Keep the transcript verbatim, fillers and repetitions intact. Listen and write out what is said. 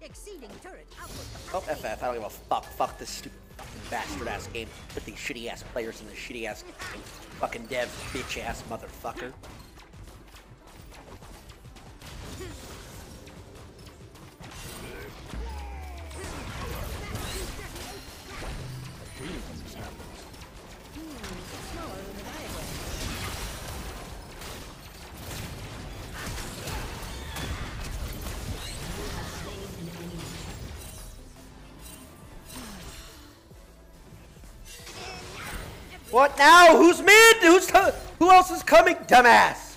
Exceeding turret output. Oh, F F, I don't give a fuck. Fuck this stupid fucking bastard-ass game. Put these shitty-ass players in the shitty-ass fucking dev bitch-ass motherfucker. What now? Who's mid? Who's who else is coming? Dumbass.